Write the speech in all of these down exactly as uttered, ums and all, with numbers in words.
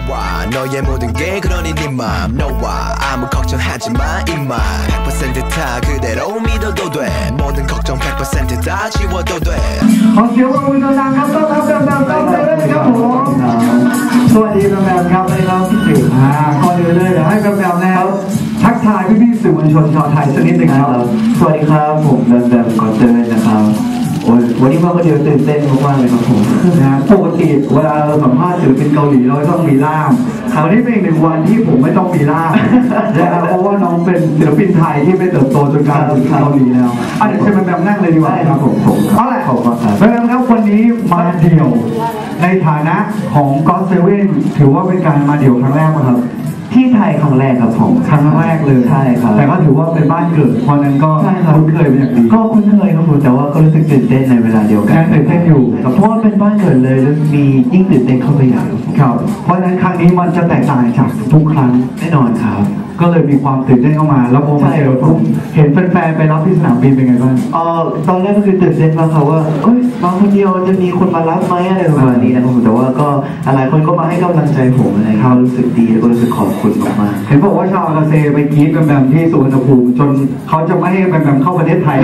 너와 너의 모든 게 그러니 네 맘 너와 아무 걱정하지 마 이만 백 퍼센트 다 그대로 믿어도 돼 모든 걱정 백 퍼센트 다 지워도 돼 ขอเสียงปรบมือดังๆครับต้อนรับแบมแบมต้อนรับเลยครับผมสวัสดีแบมแบมครับสวัสดีครับพี่ติ๋วอ่าก่อนอื่นเลยเดี๋ยวให้แบมแบมแล้วทักทายพี่ๆสื่อมวลชนชาวไทยสักนิดหนึ่งครับสวัสดีครับผมแบมแบมก่อนเจอเลยนะครับโอ้ยวันนี้มาคนเดียวตื่นเต้นมากๆเลยครับผมนะปกติเวลาเราสัมภาษณ์ศิลปินเกาหลีเราต้องมีล่ามคราวนี้เป็นอีกหนึ่งวันที่ผมไม่ต้องมีล่ามนะครับเพราะว่าน้องเป็นศิลปินไทยที่ไปเติบโตจนกลายเป็นเกาหลีแล้วอ่ะเดี๋ยวเชิญแบมแบมนั่งเลยดีกว่าครับผมเอาละครับแบมแบมครับวันนี้มาเดี่ยวในฐานะของก็อดเซเว่นถือว่าเป็นการมาเดี่ยวครั้งแรกไหมครับที่ไทยครั้งแรกครับผมครั้งแรกเลยใช่ครับแต่ก็ถือว่าเป็นบ้านเกิดเพราะนั้นก็คุ้นเคยเป็นอย่างดีก็คุ้นเคยครับผมแต่ว่าก็รู้สึกตื่นเต้นในเวลาเดียวกันตื่นเต้นอยู่เพราะว่าเป็นบ้านเกิดเลยแล้วมียิ่งตื่นเต้นเข้าไปใหญ่ครับเพราะฉะนั้นครั้งนี้มันจะแตกต่างจากทุกครั้งแน่นอนครับก็เลยมีความตื่นเต้นเข้ามาแล้วพอมาเจอปุ๊บเห็นแฟนๆไปรับที่สนามบินเป็นไงบ้างอ๋อตอนแรกก็คือตื่นเต้นมากครับว่าเอ้ยมาคนเดียวจะมีคนมารับไหมอะไรประมาณนี้นะครับแต่ว่าก็หลายคนก็มาให้กำลังใจผมอะไรครับรู้สึกดีแล้วก็รู้สึกขอบคุณมากๆเห็นบอกว่าชาวอาเซไปกรี๊ดแบมแบมที่สุวรรณภูมิจนเขาจะไม่ให้แบมแบมเข้าประเทศไทย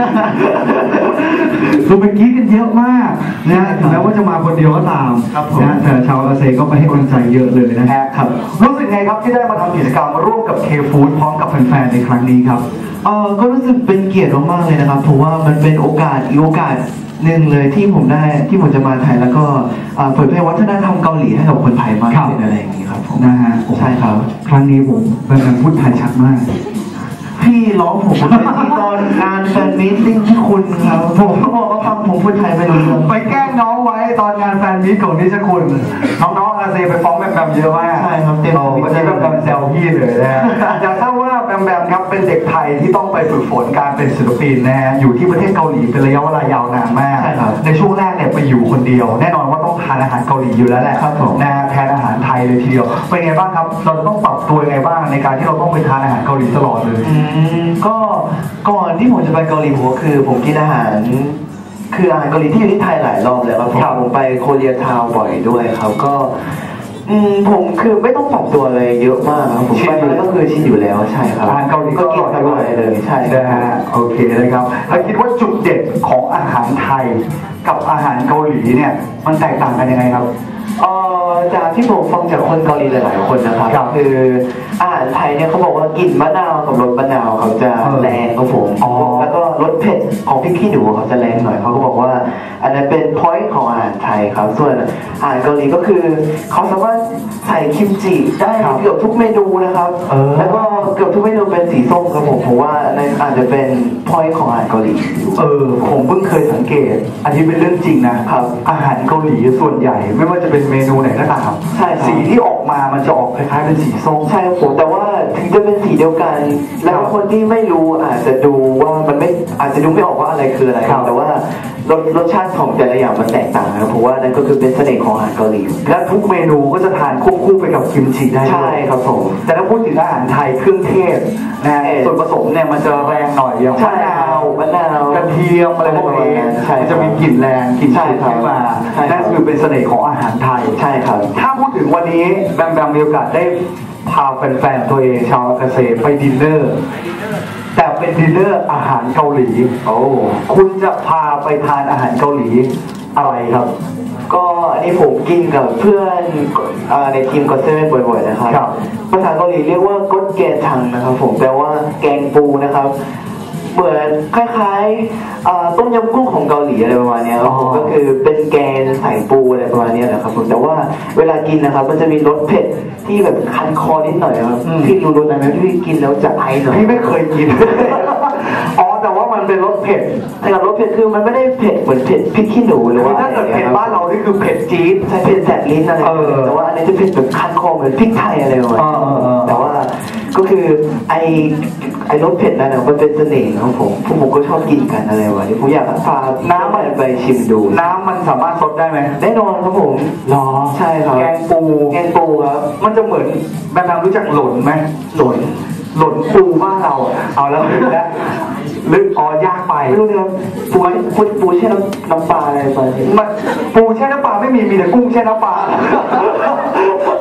คือไปกรี๊ดกันเยอะมากนะถึงแม้ว่าจะมาคนเดียวก็ตามนะแต่ชาวอาเซก็ไปให้กำลังใจเยอะเลยนะครับรู้สึกไงครับที่ได้มาทำกิจกรรมร่วมกับเคฟู้ดพร้อมกับแฟนๆในครั้งนี้ครับเออก็รู้สึกเป็นเกียรติมากๆเลยนะครับเพราะว่ามันเป็นโอกาสอีกโอกาสหนึ่งเลยที่ผมได้ที่ผมจะมาไทยแล้วก็เผยแพร่วัฒนธรรมเกาหลีให้กับคนไทยมากขึ้นอะไรอย่างนี้ครับผมนะฮะใช่ครับครั้งนี้ผมเป็นพูดไทยชัดมากพี่ร้องผมเป็นที่ตอนงานแฟนมีตติ้งที่คุณครับผมก็บอกว่าฟังผมพูดไทยไปเลยไปแกล้งน้องไว้ตอนงานแฟนมีตของนิชคุณน้องๆอาเซไปฟ้องแบมแบมเยอะมากใช่ครับเต็มที่วันนี้แบมแบมแซวพี่เลยนะอยากทราบว่าแบมแบมครับเป็นเด็กไทยที่ต้องไปฝึกฝนการเป็นศิลปินนะฮะอยู่ที่ประเทศเกาหลีเป็นระยะเวลายาวนานมากในช่วงแรกเนี่ยไปอยู่คนเดียวแน่นอนว่าต้องทานอาหารเกาหลีอยู่แล้วแหละครับผมนะแทนอาหารไทยเลยทีเดียวเป็นไงบ้างครับเราต้องปรับตัวยังไงบ้างในการที่เราต้องไปทานอาหารเกาหลีตลอดเลยก็ก่อนที่ผมจะไปเกาหลีผมคือผมกินอาหารคืออาหารเกาหลีที่อยู่ที่ไทยหลายรอบเลยครับผมไปโคเรียทาวน์บ่อยด้วยครับก็ผมคือไม่ต้องปรับตัวเลยเยอะมากครับผมไปแล้วก็คือชินอยู่แล้วใช่ครับอาหารเกาหลีก็กินได้เลยใช่นะฮะโอเคเลยครับแล้วคิดว่าจุดเด่นของอาหารไทยกับอาหารเกาหลีเนี่ยมันแตกต่างกันยังไงครับเอ่อจากที่ผมฟังจากคนเกาหลีหลายๆคนนะครับคืออาหารไทยเนี่ยเขาบอกว่ากลิ่นมะนาวกับรสมะนาวเขาจะแรงครับผมแล้วก็รสเผ็ดของพริกขี้หนูเขาจะแรงหน่อยเขาก็บอกว่าอันนั้นเป็น point ของอาหารไทยครับส่วนอาหารเกาหลีก็คือเขาสามารถใส่คิมจิได้เกือบทุกเมนูนะครับแล้วก็เกือบทุกเมนูเป็นสีส้มครับผมผมว่านั่นอาจจะเป็น point ของอาหารเกาหลีเออผมเพิ่งเคยสังเกตอันนี้เป็นเรื่องจริงนะครับอาหารเกาหลีส่วนใหญ่ไม่ว่าจะเป็นเมนูไหนก็ตามใช่สีที่ออกมามันจะออกคล้ายๆเป็นสีส้มใช่ครับผมแต่ว่าถึงจะเป็นสีเดียวกันแล้วคนที่ไม่รู้อาจจะดูว่ามันไม่อาจจะดูไม่ออกว่าอะไรคืออะไรแต่ว่ารสรสชาติของแต่ละอย่างมันแตกต่างนะเพราะว่านั่นก็คือเป็นเสน่ห์ของอาหารเกาหลีและทุกเมนูก็จะทานควบคู่ไปกับคิมจิได้ใช่ครับผมแต่ถ้าพูดถึงอาหารไทยเครื่องเทศนะส่วนผสมเนี่ยมันจะแรงหน่อยอย่างมะนาวมะนาวกระเทียมอะไรพวกนี้มันจะมีกลิ่นแรงกลิ่นเผ็ดขึ้นมานั่นคือเป็นเสน่ห์ของอาหารไทยใช่ครับถ้าพูดถึงวันนี้แบมแบมมีโอกาสได้พาแฟนๆตัวเองชาวเกษตรไปดินเนอร์แต่เป็นดินเนอร์อาหารเกาหลีโอ้คุณจะพาไปทานอาหารเกาหลีอะไรครับก็อันนี้ผมกินกับเพื่อนในทีมก็เซเว่นบ่อยๆนะครับภาษาเกาหลีเรียกว่ากดแกทังนะครับผมแปลว่าแกงปูนะครับเหมือนคล้ายๆต้มยำกุ้งของเกาหลีอะไรประมาณนี้ครับผมก็คือเป็นแกงใส่ปูอะไรประมาณนี้นะครับผมแต่ว่าเวลากินนะครับมันจะมีรสเผ็ดที่แบบคันคอนิดหน่อยครับพี่รู้รสอะไรไหมที่กินแล้วจะไอหน่อยพี่ไม่เคยกินอ๋อแต่ว่ามันเป็นรสเผ็ดแต่รสเผ็ดคือมันไม่ได้เผ็ดเหมือนเผ็ดพริกขี้หนูหรือว่าถ้าเกิดเผ็ดบ้านเรานี่คือเผ็ดจี๊ดใช่เผ็ดแสบลิ้นอะไรแต่ว่าอันนี้จะเผ็ดแบบคันคอเหมือนพริกไทยอะไรประมาณนี้แต่ว่าก็คือไอไอรสเผ็ดนั่นนะมันเป็นเสน่ห์ของผมพวกผมก็ชอบกินกันอะไรวะผมอยากฝากน้ำมันไปชิมดูน้ำมันสามารถซดได้ไหมแน่นอนครับผมหรอใช่ครับแกงปูแกงปูครับมันจะเหมือนแม่น้ำรู้จักหล่นไหมหล่นหล่นปูบ้านเราเอาแล้วลึกแล้วลึกอ๋อยากไปไม่รู้เลยครับปูปูปูแช่น้ำน้ำปลาอะไรไปมันปูแช่น้ำปลาไม่มีมีแต่กุ้งแช่น้ำปลาเอ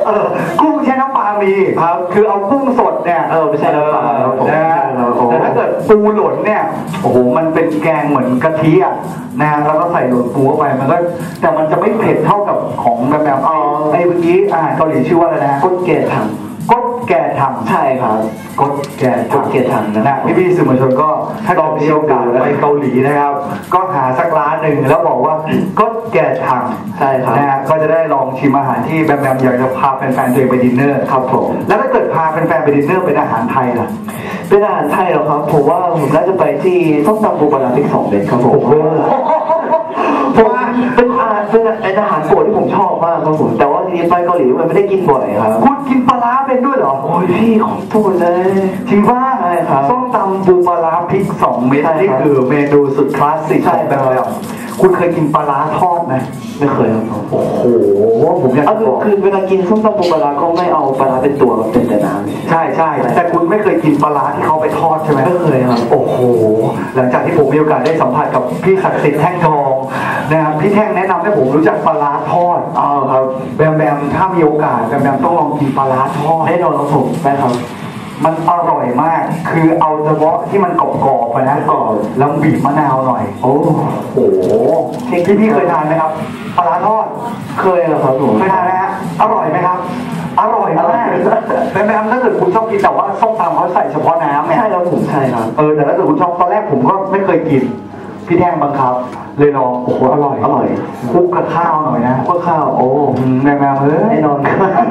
อกุ้งแช่น้ำปลามีครับคือเอากุ้งสดเนี่ยเออไม่ใช่น้ำปลานะแต่ถ้าเกิดปูหล่นเนี่ยโอ้โหมันเป็นแกงเหมือนกะทิอ่ะนะแล้วก็ใส่หล่นปูเข้าไปมันก็แต่มันจะไม่เผ็ดเท่ากับของแบบแบบอ๋อไอ้เมื่อกี้อาหารเกาหลีชื่อว่าอะไรนะก้นแก่ถังก้นแก่ถังใช่ครับก้นแก่ก้นแก่ถังนะพี่พี่สื่อมวลชนก็ถ้าลองมีโอกาสไปเกาหลีนะครับก็หาสักร้านหนึ่งแล้วบอกว่าก้นแก่ถังใช่ครับนะฮะก็จะได้ลองชิมอาหารที่แบมแบมอยากจะพาแฟนๆตัวเองไปดินเนอร์ครับผมแล้วถ้าเกิดพาแฟนๆไปดินเนอร์เป็นอาหารไทยล่ะเป็นอาหารไทยเหรอครับผมว่าผมน่าจะไปที่ส้มตำปูปลาร้าพริกสองเม็ดครับผมผมเป็นอาหารเป็นอาหารโปรดที่ผมชอบมากครับผมแต่ว่าทีนี้ไปเกาหลีมันไม่ได้กินบ่อยครับคุณกินปลาร้าเป็นด้วยเหรอโอ้ยพี่ขอโทษเลยจริงว่าใช่ครับส้มตำปูปลาร้าพริกสองเม็ดนี่คือเมนูสุดคลาสสิกแบบแบบคุณเคยกินปลาร้าทอดไหมไม่เคยครับโอ้โหผมอยากบอกคือเวลากินส้มตำปูปลาร้าก็ไม่เอาปลาร้าเป็นตัวแบบเป็นแต่น้ำใช่ใช่แต่คุณไม่เคยกินปลาร้าที่เขาไปทอดใช่ไหมไม่เคยครับโอ้โหหลังจากที่ผมมีโอกาสได้สัมผัสกับพี่ศักดิ์สิทธิ์แท่งทองนะครับพี่แท่งแนะนำให้ผมรู้จักปลาร้าทอดอ๋อครับแบมแบมถ้ามีโอกาสแบมแบมต้องลองกินปลาร้าทอดแน่นอนครับผมได้ครับมันอร่อยมากคือเอาเฉพาะที่มันกรอบๆไปนะกรอบแล้วบีบมะนาวหน่อยโอ้โหที่พี่เคยทานไหมครับปลาร้าทอดเคยเหรอครับผมเคยทานไหมฮะอร่อยไหมครับอร่อยมากแม่แม่ถ้าเกิดคุณชอบกินแต่ว่าส้มตำเขาใส่เฉพาะน้ำเนี่ยใช่แล้วผมใช่ครับเออแต่ถ้าเกิดคุณชอบตอนแรกผมก็ไม่เคยกินพี่แท่งบังคับเลยลองโอ้โหอร่อยอร่อยคลุกกับข้าวหน่อยนะคลุกข้าวโอ้แม่แม่เฮ้ยแน่นอน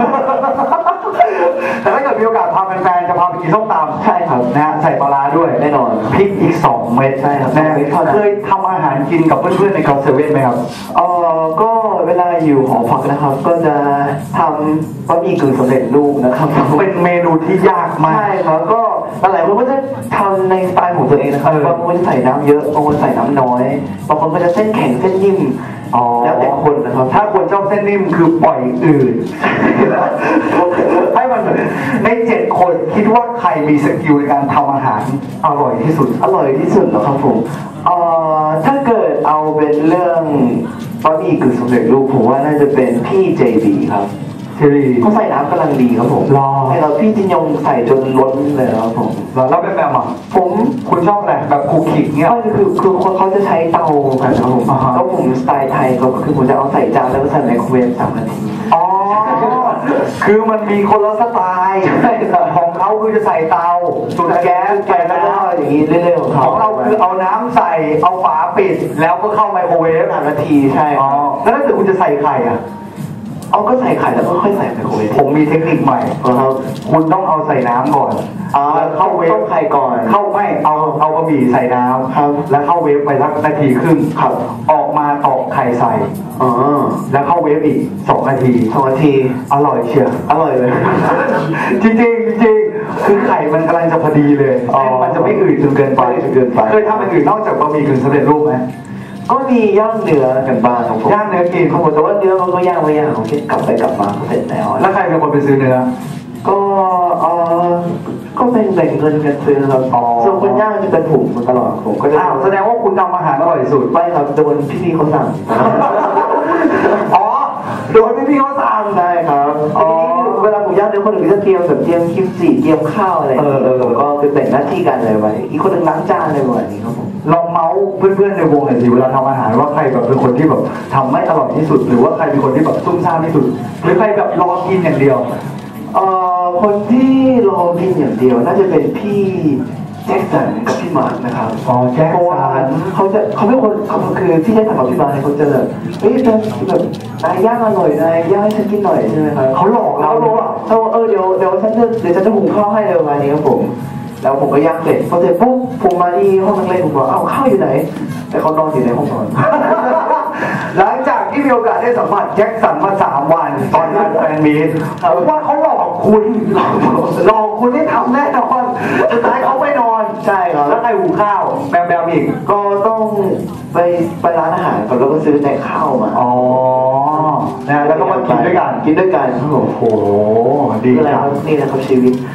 แต่ถ้าเกิดมีโอกาสพาแฟนๆจะพาไปกินส้มตำใช่ครับนะใส่ปลาด้วยแน่นอนพริกอีกสองเม็ดใช่ครับเคยทำอาหารกินกับเพื่อนๆในคาเซเว่นไหมครับเออก็เวลาอยู่หอพักนะครับก็จะทำบะหมี่กึ่งสำเร็จรูปนะครับเป็นเมนูที่ยากมากใช่ครับก็หลายคนก็จะทำในสไตล์ของตัวเองนะครับบางคนใส่น้ำเยอะบางคนใส่น้ำน้อยบางคนก็จะเส้นแข็งเส้นนิ่มแล้วแต่คนนะครับถ้าคนชอบเส้นนิ่มคือปล่อยอื่นให้มันในเจ็ดคนคิดว่าใครมีสกิลในการทำอาหารอร่อยที่สุดอร่อยที่สุดเหรอครับผมเอ่อถ้าเกิดเอาเป็นเรื่องบะหมี่กึ่งสำเร็จรูปผมว่าน่าจะเป็นพี่เจบีครับเขาใส่น้ำกำลังดีครับผมรอไอ้เราพี่จินยงใส่จนล้นเลยครับผมแล้วเป็นแบบอ่ะผมคุณชอบอะไรแบบคุกคิกเนี่ยก็คือคือเขาจะใช้เตาครับผมแล้วผมสไตล์ไทยก็คือผมจะเอาใส่จานแล้วก็ใส่ไมโครเวฟสามนาทีอ๋อคือมันมีคนละสไตล์ของเขาคือจะใส่เตาจุดแก๊สแก๊สแล้วก็อย่างนี้เรื่อยๆของเขาของเราคือเอาน้ำใส่เอาฝาปิดแล้วก็เข้าไมโครเวฟสามนาทีใช่อ๋อแล้วถ้าเกิดคุณจะใส่ไข่อ่ะเอาก็ใส่ไข่แล้วก็ค่อยใส่ไมโครเวฟผมมีเทคนิคใหม่ครับคุณต้องเอาใส่น้ำก่อนเข้าเวฟไข่ก่อนเข้าไม่เอาเอาบะหมี่ใส่น้ำครับแล้วเข้าเวฟไปสักนาทีครึ่งครับออกมาตอกไข่ใส่อ๋อแล้วเข้าเวฟอีกสองนาทีสองนาทีอร่อยเชียวอร่อยเลยจริงจริงจริงคือไข่มันกำลังจะพอดีเลยมันจะไม่อืดจนเกินไปจนเกินไปเคยทำอะไรอื่นนอกจากบะหมี่กึ่งสำเร็จรูปไหมก็มีย่างเนื้อกันบ้างครับผมย่างเนื้อกินครับผมแต่ว่าเนื้อมันก็ย่างไม่ย่างผมคิดกลับไปกลับมาเสร็จแล้วแล้วใครเป็นคนไปซื้อเนื้อก็เออก็เป็นแบ่งเงินกันซื้อครับส่วนคนย่างจะเป็นผมตลอดผมก็จะแสดงว่าคุณทำอาหารอร่อยสุดไม่ครับโดนพี่ๆเขาสั่งอ๋อโดนพี่ๆเขาสั่งได้ครับอ๋อเวลาผมย่างเนื้อคนอื่นจะเตรียมแบบเตรียมคิมจิเตรียมข้าวอะไรผมก็คือแบ่งหน้าที่กันอะไรไว้อีกคนหนึ่งล้างจานอะไรแบบนี้ครับผมลองเมาส์เพื่อนๆในวงหน่อยสิเวลาทำอาหารว่าใครแบบเป็นคนที่แบบทำไม่อร่อยที่สุดหรือว่าใครเป็นคนที่แบบซุ่มซ่ามที่สุดหรือใครแบบรอกินอย่างเดียวเอ่อคนที่รอกินอย่างเดียวน่าจะเป็นพี่แจ็คสันกับพี่มาร์คนะครับอ๋อแจ็คสันเขาจะเขาเป็นคนเขาคือพี่แจ็คสันกับพี่มาร์คเขาจะแบบเฮ้ยแบบแบบนายย่างอร่อยนายย่างให้ฉันกินหน่อยใช่ไหมครับเขาหลอกเราเขาเออเดี๋ยวเดี๋ยวฉันจะเดี๋ยวฉันจะหุงข้าวให้เลยวันนี้ครับผมแล้วผมก็ย่างเสร็จพอเสร็จปุ๊บผมมาที่ห้องนั่งเล่นผมบอกเอ้าข้าวอยู่ไหนแต่เขานอนอยู่ในห้องนอนหลังจากที่มีโอกาสได้สัมผัสแจ็คสันมาสามวันตอนงานแฟนมีตว่าเขาหลอกคุณหลอกคุณให้ทำแน่นอนสุดท้ายเขาไปนอนใช่ครับแล้วใครหุงข้าวแบมแบมอีกก็ต้องไปไปร้านอาหารก่อนแล้วก็ซื้อแต่ข้าวมาอ๋อนะแล้วก็มากินด้วยกันกินด้วยกันโอ้โหดีจังนี่แหละครับชีวิต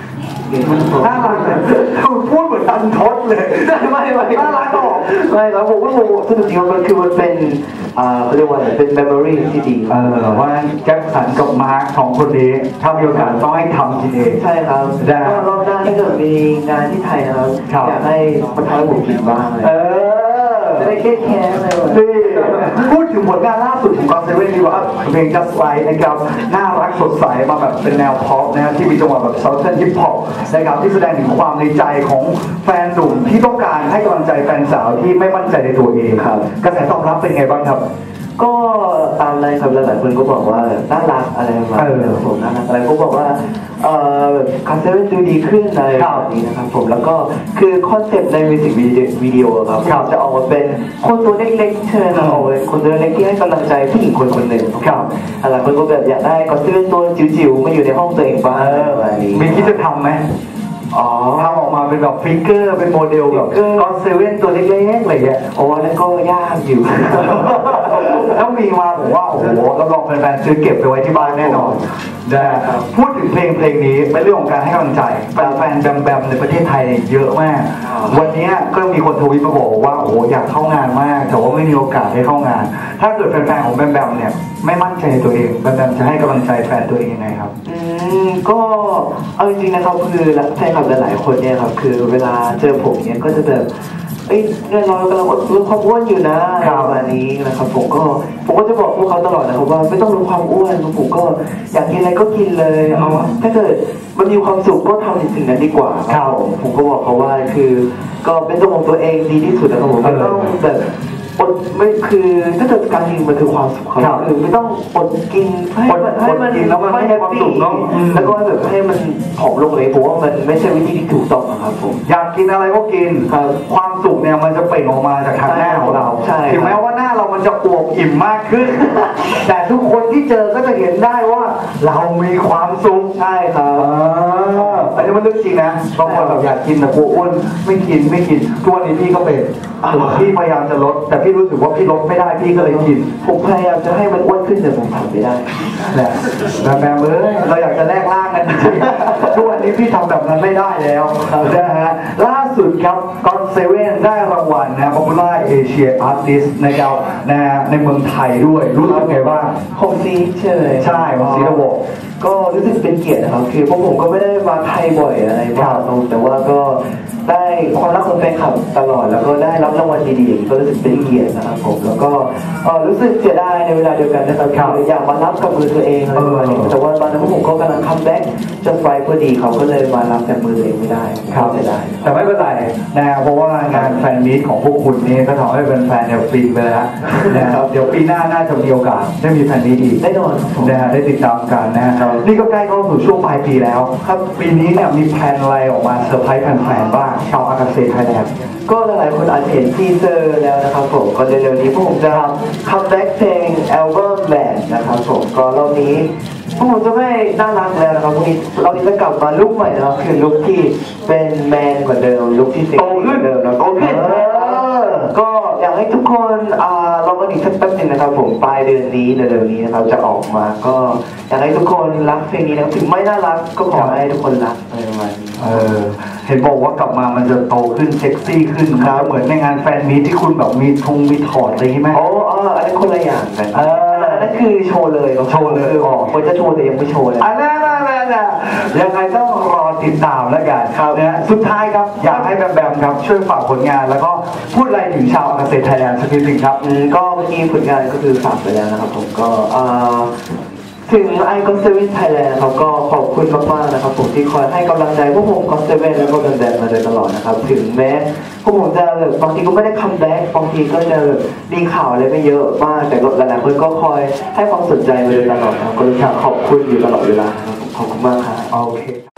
น่ารักเลยคุณพูดเหมือนตันทดเลยไม่ไม่น่ารักออกไม่ครับผมว่าผมสนุกจริงมันคือมันเป็นอ่าเขาเรียกว่าเป็น memory ที่ดีเออว่าแจ็คสันกับมาร์คของคนนี้ถ้ามีโอกาสต้องให้ทำจริงเองใช่ครับก็รอบหน้าถ้าเกิดมีงานที่ไทยนะครับอยากให้มาทำให้ผมกินบ้างเลยเออจะได้แค่แค่เลยพูดถึงผลงานล่าสุดของกอนเซเว่นดีกว่าเพลง Just Like นะครับน่ารักสดใสมาแบบเป็นแนวพ็อปนะที่มีจังหวะแบบ Southern Hip Hop นะครับที่แสดงถึงความในใจของแฟนหนุ่มที่ต้องการให้กำลังใจแฟนสาวที่ไม่มั่นใจในตัวเองครับกระแสตอบรับเป็นไงบ้างครับก็ตามเลยครับหลายๆคนก็บอกว่าน่ารักอะไรมาผมน่ารักอะไรก็บอกว่าเอ่อคอนเซ็ปต์ดูดีขึ้นในแบบนี้นะครับผมแล้วก็คือคอนเซ็ปต์ในมิวสิกวิดีโอครับจะออกมาเป็นคนตัวเล็กๆเชิญออกมาคนตัวเล็กที่ให้กำลังใจผู้หญิงคนคนหนึ่งครับหลายคนก็แบบอยากได้คอนเซ็ปต์ตัวจิ๋วๆมาอยู่ในห้องตัวเองบ้างอะไรนี้มีคิดจะทำไหมอ๋อทำออกมาเป็นแบบฟิกเกอร์เป็นโมเดลแบบกอนเซเว่นตัวเล็กๆอะไรเงี้ยโอ้นั่นก็ยากอยู่ถ้ามีมาผมว่าโอ้โหรับรองแฟนๆซื้อเก็บไปไว้ที่บ้านแน่นอนนะครับพูดถึงเพลงเพลงนี้เป็นเรื่องของการให้กำลังใจแฟนๆแบมๆในประเทศไทยเยอะมากวันนี้ก็มีคนทวิตมาบอกว่าโอ้โหอยากเข้างานมากแต่ว่าไม่มีโอกาสได้เข้างานถ้าเกิดแฟนๆของแบมๆเนี่ยไม่มั่นใจตัวเองแบมๆจะให้กำลังใจแฟนตัวเองยังไงครับอืมก็เอาจริงๆนะครับคือแฟนคลับหลายๆคนเนี่ยครับคือเวลาเจอผมเนี่ยก็จะแบบเอ้ยเนี่ยเรากำลังลดความอ้วนอยู่นะประมาณนี้นะครับผมก็ผมก็จะบอกพวกเขาตลอดนะครับว่าไม่ต้องลดความอ้วนผมก็อยากกินอะไรก็กินเลยเอาถ้าเกิดมันมีความสุขก็ทำสิ่งนั้นดีกว่าครับผมก็บอกเขาว่าคือก็เป็นตัวของตัวเองดีที่สุดนะครับผมไม่ต้องแบบอดไม่คือถ้าเกิดการกินมันคือความสุขครับคือไม่ต้องอดกินให้มันให้มันแล้วมันไม่ให้ความสุขเนาะแล้วก็แบบให้มันผอมลงเลยผมว่ามันไม่ใช่วิธีที่ถูกต้องนะครับผมอยากกินอะไรก็กินความสุขเนี่ยมันจะเปล่งออกมาจากทางหน้าของเราถึงแม้ว่าหน้าเรามันจะอวบอิ่มมากขึ้นแต่ทุกคนที่เจอก็จะเห็นได้ว่าเรามีความสุขใช่ครับอันนี้มันเรื่องจริงนะบางคนแบบอยากกินแต่กลัวอ้วนไม่กินไม่กินทุกวันนี้พี่ก็เป็นพี่พยายามจะลดแต่พี่รู้สึกว่าพี่ลดไม่ได้พี่ก็เลยกินผมพยายามจะให้มันอ้วนขึ้นแต่ผมทำไม่ได้แหละแบบแบบเอ้ยเราอยากจะแลกล่างกันจริงทุกวันนี้พี่ทำแบบนั้นไม่ได้แล้วนะฮะล่าสุดครับกอนเซเว่นได้รางวัลนะ Popular Asia Artist นะครับนะในเมืองไทยด้วยรู้สึกไงบ้างผมซีเฉยใช่ผมซีระบบก็รู้สึกเป็นเกียรตินะครับคือพวกผมก็ไม่ได้มาไทยบ่อยอะไรบ้างแต่ว่าก็ได้ความรักของแฟนคลับตลอดแล้วก็ได้รับรางวัลดีๆก็รู้สึกเป็นเกียรตินะครับผมแล้วก็รู้สึกเสียดายในเวลาเดียวกันนะครับอยากมารับกับมือตัวเองอะไรประมาณนี้แต่ว่าตอนนั้นพวกผมก็กำลังคัมแบ็กจะไฟพอดีเขาก็เลยมารับจากมือตัวเองไม่ได้ครับเสียดายแต่ไม่เป็นไรนะเพราะว่างานแฟนมีตของพวกคุณนี่ก็ทำให้เป็นแฟนเนี่ยฟินไปแล้วนะครับเดี๋ยวปีหน้าน่าจะมีโอกาสได้มีแฟนมีตอีกได้นอนนะฮะได้ติดตามกันนะนี่ก็ใกล้เข้าสู่ช่วงปลายปีแล้วครับปีนี้เนี่ยมีแพลนอะไรออกมาเซอร์ไพรส์แฟนๆบ้างชาวอากาเซ่ไทยแลนด์ก็หลายๆคนอาจจะเห็นทีเซอร์แล้วนะครับผมก็เร็วๆนี้พวกผมจะคัมแบ็กเพลงอัลบั้มแบนด์นะครับผมก็รอบนี้พวกผมจะไม่น่ารักแล้วนะครับพวกนี้เราจะกลับมาลุคใหม่นะครับคือลุคที่เป็นแมนกว่าเดิมลุคที่เซ็กซี่กว่าเดิมนะโตขึ้นก็อยากให้ทุกคนอ่าเราก็อีกสักแป๊บนึงนะครับผมปลายเดือนนี้เร็วๆนี้นะครับจะออกมาก็อยากให้ทุกคนรักเพลงนี้นะถึงไม่น่ารักก็ขอให้ทุกคนรักอะไรประมาณนี้เออเห็นบอกว่ากลับมามันจะโตขึ้นเซ็กซี่ขึ้นครับเหมือนในงานแฟนมีตที่คุณแบบมีทงมีถอดอะไรไหมโอ้เอออันนี้คนละอย่างกันเอออันนั้นคือโชว์เลยโชว์เลยอ๋อคนจะโชว์แต่ยังไม่โชว์เลยอันนั้นน่ะยังไงต้องรอติดตามแล้วกันครับนะสุดท้ายครับอยากให้แบมแบมครับช่วยฝากผลงานแล้วก็พูดอะไรถึงชาวอากาเซ่ไทยแลนด์สักนิดหนึ่งครับก็เมื่อกี้ผลงานก็คือฝากไปแล้วนะครับผมก็ถึงไอคอนเซเว่นไทยแลนด์เขาก็ขอบคุณมากๆนะครับผมที่คอยให้กำลังใจพวกผมคอนเซเว่นแล้วก็แบนๆมาโดยตลอดนะครับถึงแม้พวกผมจะบางทีก็ไม่ได้คัมแบ็กบางทีก็จะมีข่าวอะไรไม่เยอะมากแต่หลายๆคนก็คอยให้ความสนใจมาโดยตลอดนะครับก็เลยขอบคุณอยู่ตลอดเวลาครับขอบคุณมากครับโอเค